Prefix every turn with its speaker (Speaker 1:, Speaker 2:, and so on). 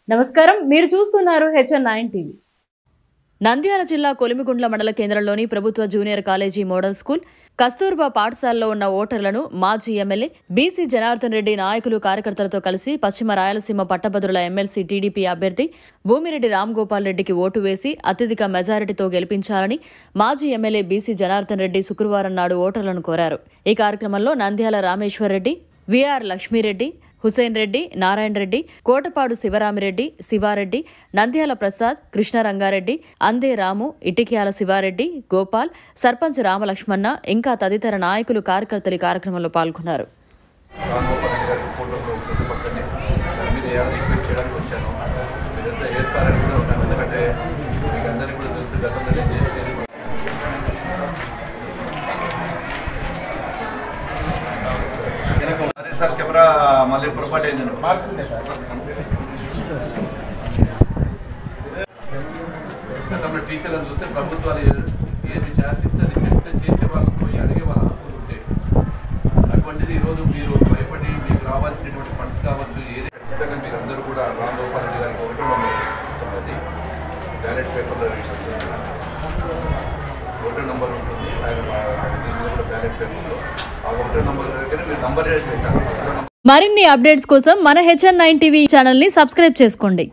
Speaker 1: నమస్కారం, మీరు చూస్తున్నారు HN9 టీవీ.
Speaker 2: నంద్యాల జిల్లా కొలిమిగుండ్ల మండల కేంద్రంలోని ప్రభుత్వ junior college model school Kasturba పాఠశాలలో ఉన్న ఓటర్లను మాజీ ఎమ్మెల్యే బీసీ జనార్దన్ రెడ్డి నాయకులు కార్యకర్తలతో కలిసి పశ్చిమ రాయలసీమ పట్టభద్రుల ఎమ్మెల్సీ టీడీపీ అభ్యర్థి భూమిరెడ్డి రామ్గోపాల్ రెడ్డికి ఓటు వేసి అత్యధిక మెజారిటీతో గెలిపించాలని మాజీ ఎమ్మెల్యే బీసీ జనార్దన్ రెడ్డి శుక్రవారం నాడు ఓటర్లను కోరారు. ఈ కార్యక్రమంలో నంద్యాల రామేశ్వర్ రెడ్డి, విఆర్ లక్ష్మీరెడ్డి, హుసేన్ రెడ్డి, నారాయణ రెడ్డి, కోటపాడు శివరామిరెడ్డి, శివారెడ్డి, నంద్యాల ప్రసాద్, కృష్ణరంగారెడ్డి, అందే రాము, ఇటిక్యాల శివారెడ్డి, గోపాల్, సర్పంచ్ రామలక్ష్మణ ఇంకా తదితర నాయకులు కార్యకర్తలు కార్యక్రమంలో పాల్గొన్నారు.
Speaker 3: సార్ కెమెరా మళ్ళీ పొరపాటు అయింది గతంలో టీచర్లను చూస్తే ప్రభుత్వాలు ఏమి శాసిస్తే అది చెప్తే చేసే వాళ్ళు పోయి అడిగే వాళ్ళు అనుకుంటుంటే అటువంటిది ఈరోజు మీరు భయపడి మీకు రావాల్సినటువంటి ఫండ్స్ కావచ్చు ఏది ఖచ్చితంగా మీరు అందరూ కూడా రామ్గోపాల్ రెడ్డి గారికి ఒకటి బ్యాలెట్ పేపర్లో ఓటర్ నెంబర్ ఉంటుంది కూడా బ్యాలెట్ పేపర్లో ఆ ఓటర్ నెంబర్ దగ్గర మీరు నంబర్ పెట్టాలి.
Speaker 2: మరిన్ని అప్డేట్స్ కోసం మన HN9 టీవీ ఛానల్ని సబ్స్క్రైబ్ చేసుకోండి.